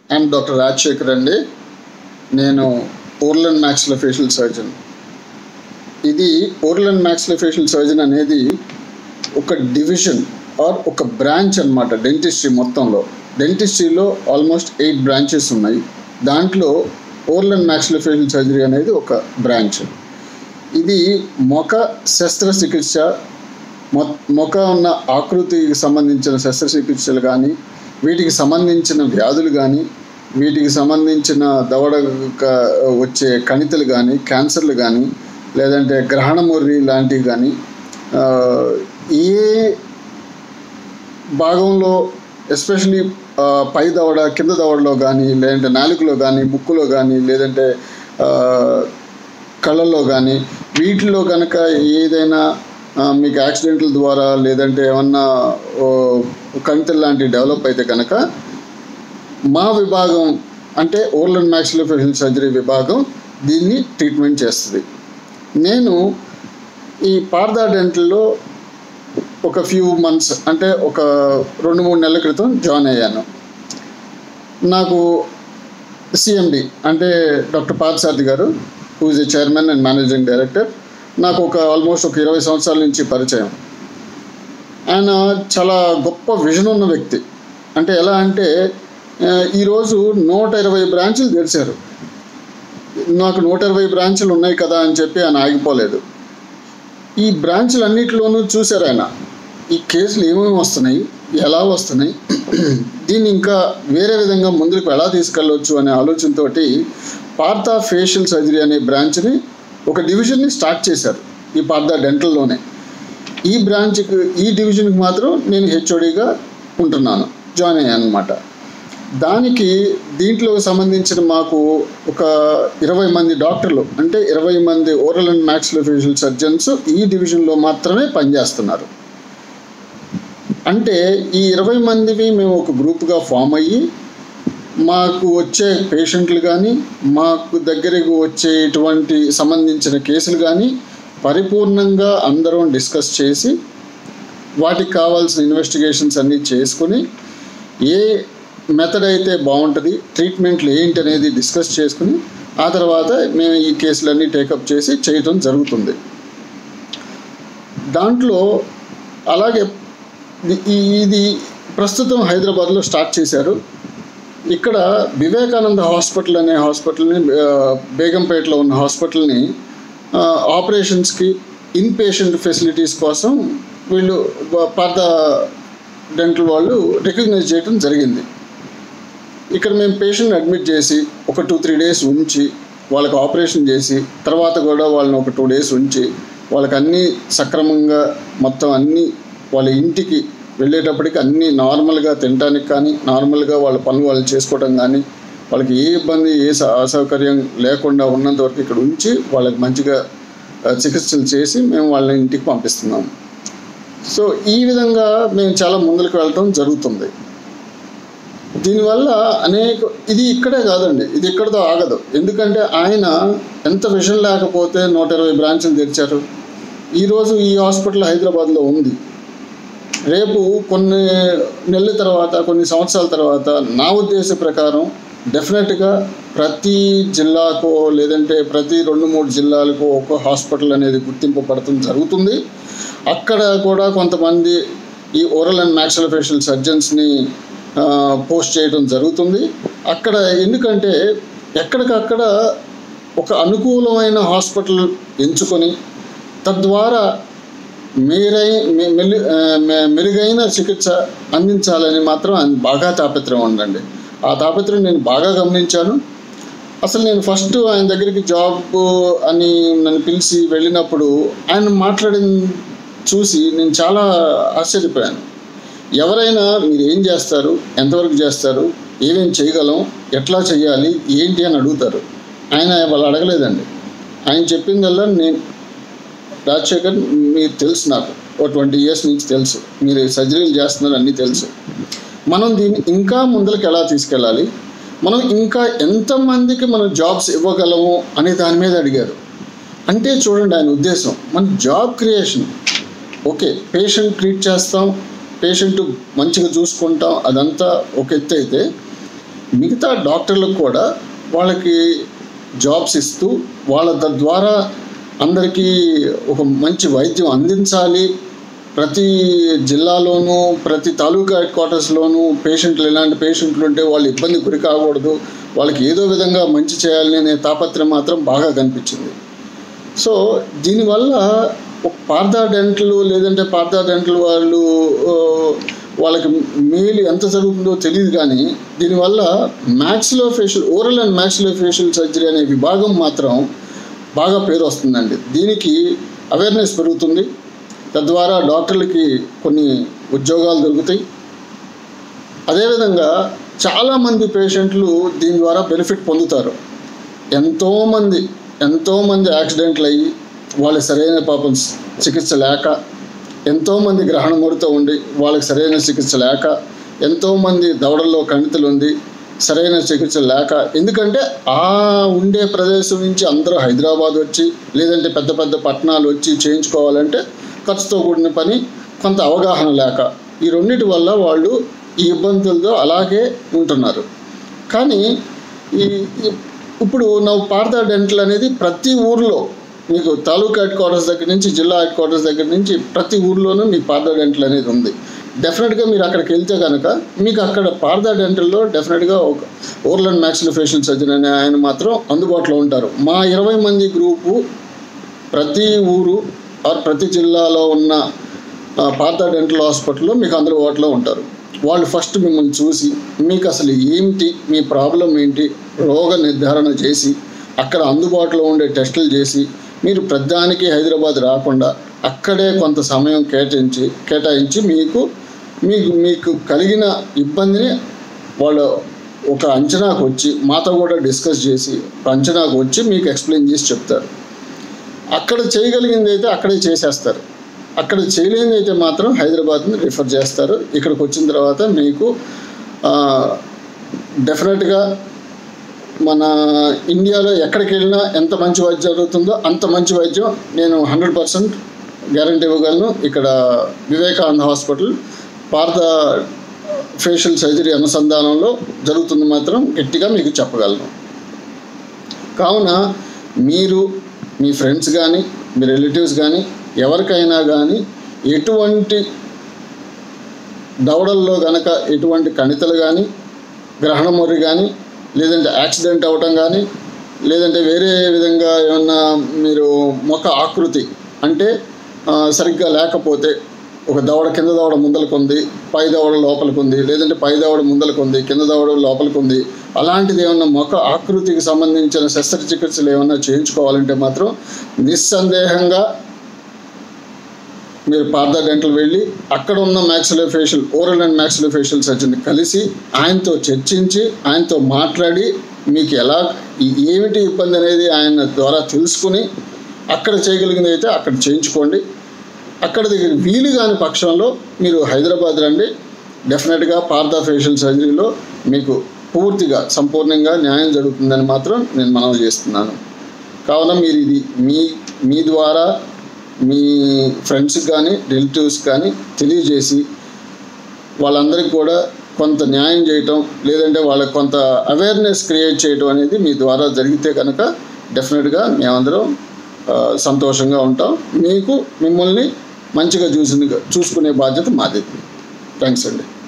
I'm doctor Rajasekhar అండి. నేను oral and maxillofacial surgeon. ఇది ఓరల్ అండ్ మ్యాక్సిలోఫేషియల్ సర్జన్ అనేది ఒక డివిజన్ ఆర్ ఒక బ్రాంచ్ అన్నమాట డెంటిస్ట్రీ మొత్తంలో. డెంటిస్ట్రీలో ఆల్మోస్ట్ 8 బ్రాంచెస్ ఉన్నాయి. దాంట్లో ఓరల్ అండ్ మ్యాక్సిలోఫేషియల్ సర్జరీ అనేది ఒక బ్రాంచ్. ఇది ముఖ శస్త్రచికిత్స, ముఖ ఉన్న ఆకృతికి సంబంధించిన శస్త్రచికిత్సలు కానీ, వీటికి సంబంధించిన వ్యాధులు కానీ, వీటికి సంబంధించిన దవడ వచ్చే కణితులు కానీ, క్యాన్సర్లు కానీ, లేదంటే గ్రహణముర్రి లాంటివి కానీ, ఏ భాగంలో ఎస్పెషలీ పై దవడ కింద దవడలో కానీ, లేదంటే నాలుకలో కానీ, ముక్కులో కానీ, లేదంటే కళ్ళల్లో కానీ, వీటిలో కనుక ఏదైనా మీకు యాక్సిడెంట్ల ద్వారా లేదంటే ఏమన్నా కణితులు లాంటివి డెవలప్ అయితే కనుక మా విభాగం అంటే ఓరల్ అండ్ మ్యాక్సిలోఫేషియల్ సర్జరీ విభాగం దీన్ని ట్రీట్మెంట్ చేస్తుంది. నేను ఈ పార్థా డెంటల్లో ఒక ఫ్యూ మంత్స్ అంటే ఒక 2-3 నెలల క్రితం జాయిన్ అయ్యాను. నాకు సిఎండి అంటే డాక్టర్ పార్థసారథి గారు, who is a chairman and managing director, నాకు ఆల్మోస్ట్ ఒక 20 సంవత్సరాల నుంచి పరిచయం. ఆయన చాలా గొప్ప విజన్ ఉన్న వ్యక్తి. అంటే ఎలా అంటే ఈరోజు 120 బ్రాంచులు తెరిచారు. నాకు 120 బ్రాంచులు ఉన్నాయి కదా అని చెప్పి ఆయన ఆగిపోలేదు. ఈ బ్రాంచులు అన్నిటిలోనూ చూశారు ఆయన ఈ కేసులు ఏమేమి వస్తున్నాయి, ఎలా వస్తున్నాయి, దీన్ని ఇంకా వేరే విధంగా ముందుకు ఎలా తీసుకెళ్ళవచ్చు అనే ఆలోచనతో పార్థా ఫేషియల్ సర్జరీ అనే బ్రాంచ్ని ఒక డివిజన్ని స్టార్ట్ చేశారు ఈ పార్థా డెంటల్లోనే. ఈ బ్రాంచ్కి ఈ డివిజన్కి మాత్రం నేను హెచ్ఓడిగా ఉంటున్నాను, జాయిన్ అయ్యాను అనమాట. దానికి దీంట్లో సంబంధించిన మాకు ఒక 20 మంది డాక్టర్లు అంటే 20 మంది ఓరల్ అండ్ మ్యాక్సిలోఫేషియల్ సర్జన్స్ ఈ డివిజన్లో మాత్రమే పనిచేస్తున్నారు. అంటే ఈ 20 మందివి మేము ఒక గ్రూప్గా ఫామ్ అయ్యి మాకు వచ్చే పేషెంట్లు కానీ, మాకు దగ్గరకు వచ్చేటువంటి సంబంధించిన కేసులు కానీ పరిపూర్ణంగా అందరం డిస్కస్ చేసి వాటికి కావాల్సిన ఇన్వెస్టిగేషన్స్ అన్నీ చేసుకుని ఏ మెథడ్ అయితే బాగుంటుంది, ట్రీట్మెంట్లు ఏంటి అనేది డిస్కస్ చేసుకుని ఆ తర్వాత మేము ఈ కేసులన్నీ టేకప్ చేసి చేయటం జరుగుతుంది. దాంట్లో అలాగే ఇది ప్రస్తుతం హైదరాబాద్లో స్టార్ట్ చేశారు. ఇక్కడ వివేకానంద హాస్పిటల్ అనే హాస్పిటల్ని, బేగంపేటలో ఉన్న హాస్పిటల్ని ఆపరేషన్స్కి ఇన్ పేషెంట్ ఫెసిలిటీస్ కోసం వీళ్ళు పార్థా డెంటల్ వాళ్ళు రికగ్నైజ్ చేయడం జరిగింది. ఇక్కడ మేము పేషెంట్ని అడ్మిట్ చేసి ఒక 2-3 డేస్ ఉంచి వాళ్ళకి ఆపరేషన్ చేసి తర్వాత కూడా వాళ్ళని ఒక 2 డేస్ ఉంచి వాళ్ళకి అన్నీ సక్రమంగా మొత్తం అన్నీ వాళ్ళ ఇంటికి వెళ్ళేటప్పటికి అన్నీ నార్మల్గా తినడానికి కానీ, నార్మల్గా వాళ్ళ పనులు వాళ్ళు చేసుకోవడం కానీ, వాళ్ళకి ఏ ఇబ్బంది ఏ అసౌకర్యం లేకుండా ఉన్నంత వరకు ఇక్కడ ఉంచి వాళ్ళకి మంచిగా చికిత్సలు చేసి మేము వాళ్ళని ఇంటికి పంపిస్తున్నాము. సో ఈ విధంగా మేము చాలా ముందుకు వెళ్ళటం జరుగుతుంది. దీనివల్ల ఇది ఇక్కడే కాదండి, ఇది ఇక్కడితో ఆగదు. ఎందుకంటే ఆయన ఎంత విషయం లేకపోతే 120 బ్రాంచులు తెరిచారు. ఈరోజు ఈ హాస్పిటల్ హైదరాబాద్లో ఉంది. రేపు కొన్ని నెలల తర్వాత, కొన్ని సంవత్సరాల తర్వాత నా ఉద్దేశ ప్రకారం డెఫినెట్గా ప్రతి జిల్లాకో లేదంటే ప్రతి 2-3 జిల్లాలకు ఒక హాస్పిటల్ అనేది గుర్తింపు పడటం జరుగుతుంది. అక్కడ కూడా కొంతమంది ఈ ఓరల్ అండ్ మ్యాక్సిలోఫేషియల్ సర్జన్స్ని పోస్ట్ చేయడం జరుగుతుంది. అక్కడ ఎందుకంటే ఎక్కడికక్కడ ఒక అనుకూలమైన హాస్పిటల్ ఎంచుకొని తద్వారా మెరుగైన చికిత్స అందించాలని మాత్రం ఆయన బాగా తాపత్రయం ఉందండి. ఆ తాపత్రయం నేను బాగా గమనించాను. అసలు నేను ఫస్ట్ ఆయన దగ్గరికి జాబ్ అని నన్ను పిలిచి వెళ్ళినప్పుడు ఆయన మాట్లాడిన చూసి నేను చాలా ఆశ్చర్యపోయాను. ఎవరైనా మీరు ఏం చేస్తారు, ఎంతవరకు చేస్తారు, ఏమేమి చేయగలం, ఎట్లా చేయాలి, ఏంటి అని అడుగుతారు. ఆయన వాళ్ళు అడగలేదండి. ఆయన చెప్పిందల్లా నేను రాజశేఖర్ మీరు తెలుసు, నాకు ఓ 20 ఇయర్స్ నుంచి తెలుసు, మీరు సర్జరీలు చేస్తున్నారు, అన్నీ తెలుసు. మనం దీన్ని ఇంకా ముందరికి ఎలా తీసుకెళ్ళాలి, మనం ఇంకా ఎంతమందికి మనం జాబ్స్ ఇవ్వగలము అనే దాని మీద అడిగారు. అంటే చూడండి ఆయన ఉద్దేశం, మన job creation. Okay, patient treat చేస్తాం, పేషెంట్ మంచిగా చూసుకుంటాం, అదంతా ఒక ఎత్తు అయితే మిగతా డాక్టర్లకు కూడా వాళ్ళకి జాబ్స్ ఇస్తూ వాళ్ళ ద్వారా అందరికీ ఒక మంచి వైద్యం అందించాలి. ప్రతి జిల్లాలోనూ ప్రతి తాలూకా హెడ్ క్వార్టర్స్లోనూ పేషెంట్లు ఎలాంటి పేషెంట్లు ఉంటే వాళ్ళు ఇబ్బంది గురి కాకూడదు, వాళ్ళకి ఏదో విధంగా మంచి చేయాలి అనే తాపత్రయం మాత్రం బాగా కనిపించింది. సో దీనివల్ల పార్థా డెంటల్ లేదంటే పార్థా డెంటల్ వాళ్ళకి మేలు ఎంత జరుగుతుందో తెలియదు, కానీ దీనివల్ల maxillofacial oral and maxillofacial surgery అనే విభాగం మాత్రం బాగా పేరు వస్తుందండి. దీనికి అవేర్నెస్ పెరుగుతుంది, తద్వారా డాక్టర్లకి కొన్ని ఉద్యోగాలు దొరుకుతాయి. అదేవిధంగా చాలామంది పేషెంట్లు దీని ద్వారా బెనిఫిట్ పొందుతారు. ఎంతోమంది యాక్సిడెంట్లు అయ్యి వాళ్ళకి సరైన పాపం చికిత్స లేక, ఎంతోమంది గ్రహణమూరితో ఉండి వాళ్ళకి సరైన చికిత్స లేక, ఎంతోమంది దవడల్లో కణితులు ఉంది సరైన చికిత్స లేక, ఎందుకంటే ఆ ఉండే ప్రదేశం నుంచి అందరూ హైదరాబాద్ వచ్చి లేదంటే పెద్ద పెద్ద పట్టణాలు వచ్చి చేయించుకోవాలంటే ఖర్చుతో కూడిన పని, కొంత అవగాహన లేక, ఈ రెండింటి వల్ల వాళ్ళు ఈ ఇబ్బందులతో అలాగే ఉంటున్నారు. కానీ ఇప్పుడు పార్థా డెంటల్ అనేది ప్రతి ఊర్లో మీకు తాలూకా హెడ్ క్వార్టర్స్ దగ్గర నుంచి జిల్లా హెడ్ క్వార్టర్స్ దగ్గర నుంచి ప్రతి ఊర్లోనూ మీకు పార్థా డెంటల్ అనేది ఉంది. డెఫినెట్గా మీరు అక్కడికి వెళ్తే కనుక మీకు అక్కడ పార్థా డెంటల్లో డెఫినెట్గా ఒక ఓరల్ అండ్ మ్యాక్సిలోఫేషియల్ సర్జన్ అనే ఆయన మాత్రం అందుబాటులో ఉంటారు. మా 20 మంది గ్రూపు ప్రతి ఊరు ప్రతి జిల్లాలో ఉన్న పార్థా డెంటల్ హాస్పిటల్లో మీకు అందుబాటులో ఉంటారు. వాళ్ళు ఫస్ట్ మిమ్మల్ని చూసి మీకు అసలు ఏంటి, మీ ప్రాబ్లం ఏంటి, రోగ నిర్ధారణ చేసి అక్కడ అందుబాటులో ఉండే టెస్టులు చేసి, మీరు ప్రతిదానికి హైదరాబాద్ రాకుండా అక్కడే కొంత సమయం కేటాయించి మీకు కలిగిన ఇబ్బందిని వాళ్ళు ఒక అంచనాకు వచ్చి మాతో కూడా డిస్కస్ చేసి అంచనాకు వచ్చి మీకు ఎక్స్ప్లెయిన్ చేసి చెప్తారు. అక్కడ చేయగలిగింది అయితే అక్కడే చేసేస్తారు, అక్కడ చేయలేనిది అయితే మాత్రం హైదరాబాద్ని రిఫర్ చేస్తారు. ఇక్కడికి వచ్చిన తర్వాత మీకు డెఫినెట్గా మన ఇండియాలో ఎక్కడికి వెళ్ళినా ఎంత మంచి వైద్యం జరుగుతుందో అంత మంచి వైద్యం నేను 100% గ్యారంటీ ఇవ్వగలను. ఇక్కడ Vivekananda hospital Partha facial surgery అనుసంధానంలో జరుగుతుంది మాత్రం గట్టిగా మీకు చెప్పగలను. కావున మీరు మీ ఫ్రెండ్స్ కానీ మీ రిలేటివ్స్ కానీ ఎవరికైనా కానీ ఎటువంటి దవడల్లో కనుక ఎటువంటి కణితలు కానీ గ్రహణమొర్రి కానీ లేదంటే యాక్సిడెంట్ అవ్వటం కానీ లేదంటే వేరే విధంగా ఏమన్నా మీరు ముఖ ఆకృతి అంటే సరిగ్గా లేకపోతే ఒక దవడ కింద దవడ ముందలకు ఉంది, పై దవడ లోపలికి ఉంది, లేదంటే పై దవడ ముందలకు ఉంది, కింద దవడ లోపలికి ఉంది, అలాంటిది ఏమన్నా ముఖ ఆకృతికి సంబంధించిన శస్త్రచికిత్సలు ఏమన్నా చేయించుకోవాలంటే మాత్రం నిస్సందేహంగా మీరు పార్థా డెంటల్ వెళ్ళి అక్కడ ఉన్న maxillofacial oral and maxillofacial surgeon కలిసి ఆయనతో చర్చించి ఆయనతో మాట్లాడి మీకు ఏమిటి ఇబ్బంది అనేది ఆయన ద్వారా తెలుసుకుని అక్కడ చేయగలిగింది అయితే అక్కడ చేయించుకోండి. అక్కడ దగ్గర వీలు కాని పక్షంలో మీరు హైదరాబాద్ రండి. డెఫినెట్గా పార్థా ఫేషియల్ సర్జరీలో మీకు పూర్తిగా సంపూర్ణంగా న్యాయం జరుగుతుందని మాత్రం నేను మనవి చేస్తున్నాను. కావున మీరు ఇది మీ ద్వారా మీ ఫ్రెండ్స్కి కానీ రిలేటివ్స్ కానీ తెలియజేసి వాళ్ళందరికీ కూడా కొంత న్యాయం చేయటం లేదంటే వాళ్ళకి కొంత అవేర్నెస్ క్రియేట్ చేయటం అనేది మీ ద్వారా జరిగితే కనుక డెఫినెట్గా మేమందరం సంతోషంగా ఉంటాం. మిమ్మల్ని మంచిగా చూసుకునే బాధ్యత మాది. థ్యాంక్స్ అండి.